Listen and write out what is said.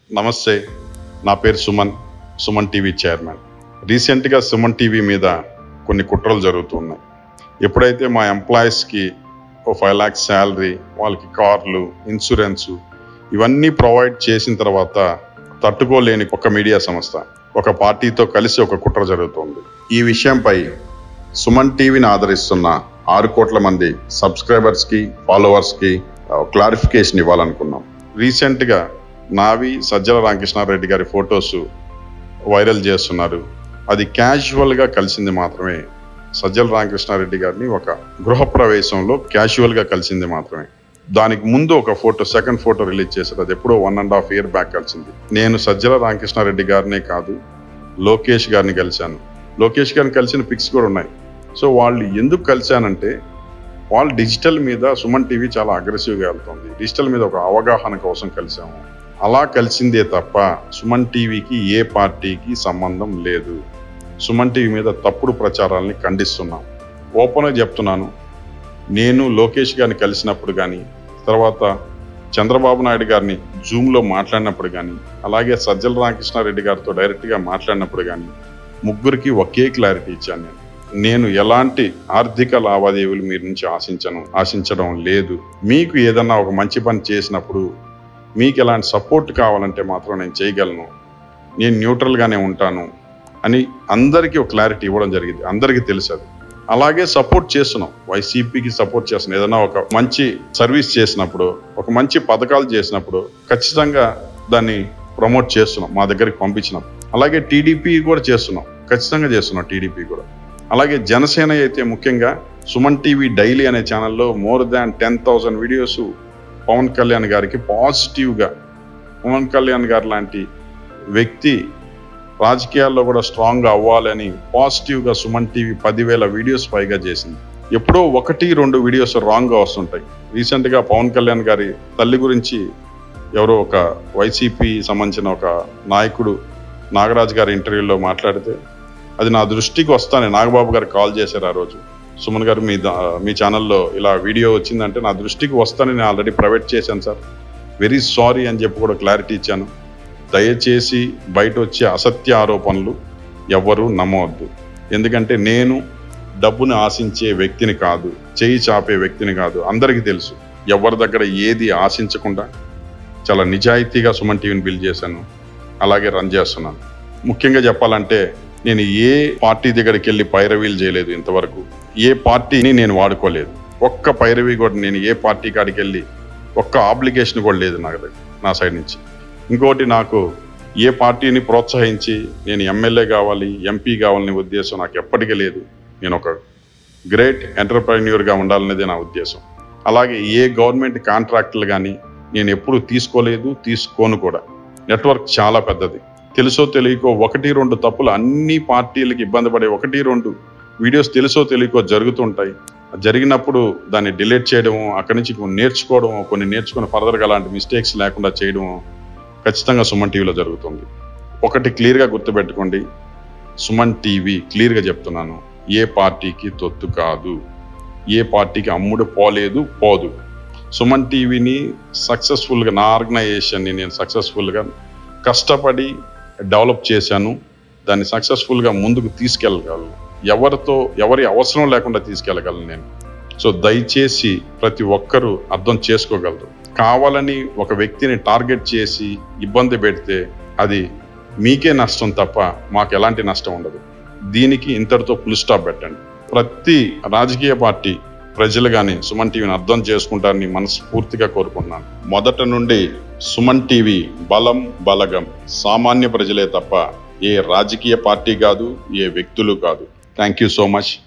నమస్తే, నా పేరు సుమన్ టీవీ చైర్మన్. రీసెంట్గా సుమన్ టీవీ మీద కొన్ని కుట్రలు జరుగుతున్నాయి. ఎప్పుడైతే మా ఎంప్లాయీస్కి 5 lakhs శాలరీ, వాళ్ళకి కార్లు, ఇన్సూరెన్సు ఇవన్నీ ప్రొవైడ్ చేసిన తర్వాత తట్టుకోలేని ఒక మీడియా సంస్థ ఒక పార్టీతో కలిసి ఒక కుట్ర జరుగుతుంది. ఈ విషయంపై సుమన్ టీవీని ఆదరిస్తున్న 6 కోట్ల మంది సబ్స్క్రైబర్స్కి, ఫాలోవర్స్కి క్లారిఫికేషన్ ఇవ్వాలనుకున్నాం. రీసెంట్గా నావి సజ్జల రామకృష్ణారెడ్డి గారి ఫొటోస్ వైరల్ చేస్తున్నారు. అది క్యాజువల్గా కలిసింది మాత్రమే. సజ్జల రామకృష్ణారెడ్డి గారిని ఒక గృహప్రవేశంలో క్యాజువల్గా కలిసింది మాత్రమే. దానికి ముందు ఒక సెకండ్ ఫోటో రిలీజ్ చేశారు. అది ఎప్పుడో 1.5 year బ్యాక్ కలిసింది. నేను సజ్జల రామకృష్ణారెడ్డి గారినే కాదు, లోకేష్ గారిని కలిశాను. లోకేష్ గారిని కలిసిన పిక్స్ కూడా ఉన్నాయి. సో వాళ్ళు ఎందుకు కలిశానంటే, వాళ్ళు డిజిటల్ మీద సుమన్ టీవీ చాలా అగ్రెసివ్గా వెళ్తుంది. డిజిటల్ మీద ఒక అవగాహన కోసం కలిసాము. అలా కలిసిందే తప్ప సుమన్ టీవీకి ఏ పార్టీకి సంబంధం లేదు. సుమన్ టీవీ మీద తప్పుడు ప్రచారాలని ఖండిస్తున్నాం. ఓపెన్గా చెప్తున్నాను, నేను లోకేష్ గారిని కలిసినప్పుడు కానీ, తర్వాత చంద్రబాబు నాయుడు గారిని జూమ్లో మాట్లాడినప్పుడు కానీ, అలాగే సజ్జల రామకృష్ణారెడ్డి గారితో డైరెక్ట్గా మాట్లాడినప్పుడు కానీ, ముగ్గురికి ఒకే క్లారిటీ ఇచ్చాను. నేను ఎలాంటి ఆర్థిక లావాదేవీలు మీ నుంచి ఆశించడం లేదు. మీకు ఏదన్నా ఒక మంచి పని చేసినప్పుడు మీకు ఎలాంటి సపోర్ట్ కావాలంటే మాత్రం నేను చేయగలను, నేను న్యూట్రల్గానే ఉంటాను అని అందరికీ ఒక క్లారిటీ ఇవ్వడం జరిగింది. అందరికీ తెలుసు అది. అలాగే సపోర్ట్ చేస్తున్నాం, వైసీపీకి సపోర్ట్ చేస్తున్నాం. ఏదైనా ఒక మంచి సర్వీస్ చేసినప్పుడు, ఒక మంచి పథకాలు చేసినప్పుడు ఖచ్చితంగా దాన్ని ప్రమోట్ చేస్తున్నాం, మా దగ్గరికి పంపించినాం. అలాగే టీడీపీ కూడా చేస్తున్నాం, ఖచ్చితంగా చేస్తున్నాం టీడీపీ కూడా. అలాగే జనసేన అయితే ముఖ్యంగా సుమన్ టీవీ డైలీ అనే ఛానల్లో more than 10,000 videos Pawan Kalyan గారికి పాజిటివ్గా, పవన్ కళ్యాణ్ గారు లాంటి వ్యక్తి రాజకీయాల్లో కూడా స్ట్రాంగ్గా అవ్వాలని పాజిటివ్గా సుమన్ టీవీ 10,000 వీడియోస్ పైగా చేసింది. ఎప్పుడో 1-2 వీడియోస్ రాంగ్గా వస్తుంటాయి. రీసెంట్గా పవన్ కళ్యాణ్ గారి తల్లి గురించి ఎవరో ఒక వైసీపీ సంబంధించిన ఒక నాయకుడు నాగరాజు గారి ఇంటర్వ్యూలో మాట్లాడితే అది నా దృష్టికి వస్తానే, నాగబాబు గారు కాల్ చేశారు ఆ రోజు. సుమన్ గారు మీ ఛానల్లో ఇలా వీడియో వచ్చిందంటే నా దృష్టికి వస్తానే, నేను ఆల్రెడీ ప్రైవేట్ చేశాను సార్, వెరీ సారీ అని చెప్పి కూడా క్లారిటీ ఇచ్చాను. దయచేసి బయట వచ్చే అసత్య ఆరోపణలు ఎవ్వరూ నమ్మవద్దు. ఎందుకంటే నేను డబ్బుని ఆశించే వ్యక్తిని కాదు, చేయి చాపే వ్యక్తిని కాదు. అందరికీ తెలుసు, ఎవరి దగ్గర ఏది ఆశించకుండా చాలా నిజాయితీగా సుమన్ టీవీని బిల్డ్ చేశాను, అలాగే రన్ చేస్తున్నాను. ముఖ్యంగా చెప్పాలంటే నేను ఏ పార్టీ దగ్గరికి వెళ్ళి పైరవీలు చేయలేదు ఇంతవరకు. ఏ పార్టీని నేను వాడుకోలేదు. ఒక్క పైరవి కూడా నేను ఏ పార్టీ కాడికి వెళ్ళి ఒక్క ఆబ్లిగేషన్ కూడా లేదు నా సైడ్ నుంచి. ఇంకోటి, నాకు ఏ పార్టీని ప్రోత్సహించి నేను ఎమ్మెల్యే కావాలి, ఎంపీ కావాలనే ఉద్దేశం నాకు ఎప్పటికీ లేదు. నేను ఒక గ్రేట్ ఎంటర్ప్రెన్యూర్గా ఉండాలనేదే నా ఉద్దేశం. అలాగే ఏ గవర్నమెంట్ కాంట్రాక్టులు కానీ నేను ఎప్పుడు తీసుకోలేదు, తీసుకోను కూడా. నెట్వర్క్ చాలా పెద్దది. తెలుసో తెలియకో 1-2 తప్పులు అన్ని పార్టీలకి ఇబ్బంది పడే 1-2 వీడియోస్ తెలుసో తెలియకో జరుగుతుంటాయి. జరిగినప్పుడు దాన్ని డిలీట్ చేయడము, అక్కడి నుంచి కొన్ని నేర్చుకుని ఫర్దర్గా అలాంటి మిస్టేక్స్ లేకుండా చేయడం ఖచ్చితంగా సుమన్ టీవీలో జరుగుతుంది. ఒకటి క్లియర్గా గుర్తుపెట్టుకోండి, సుమన్ టీవీ క్లియర్గా చెప్తున్నాను, ఏ పార్టీకి తొత్తు కాదు, ఏ పార్టీకి అమ్ముడు పోదు. సుమన్ టీవీని సక్సెస్ఫుల్గా, నా ఆర్గనైజేషన్ని నేను సక్సెస్ఫుల్గా కష్టపడి డెవలప్ చేశాను. దాన్ని సక్సెస్ఫుల్గా ముందుకు తీసుకెళ్ళగలను, ఎవరి అవసరం లేకుండా తీసుకెళ్ళగలను నేను. సో దయచేసి ప్రతి ఒక్కరూ అర్థం చేసుకోగలరు. కావాలని ఒక వ్యక్తిని టార్గెట్ చేసి ఇబ్బంది పెడితే అది మీకే నష్టం తప్ప మాకు ఎలాంటి నష్టం ఉండదు. దీనికి ఇంతటితో ఫుల్ స్టాప్ పెట్టండి. ప్రతి రాజకీయ పార్టీ ప్రజలు కానీ సుమన్ టీవీని అర్థం చేసుకుంటారని మనస్ఫూర్తిగా కోరుకుంటున్నాను. మొదట నుండి సుమన్ టీవీ బలగం సామాన్య ప్రజలే తప్ప ఏ రాజకీయ పార్టీ కాదు, ఏ వ్యక్తులు కాదు. Thank you so much.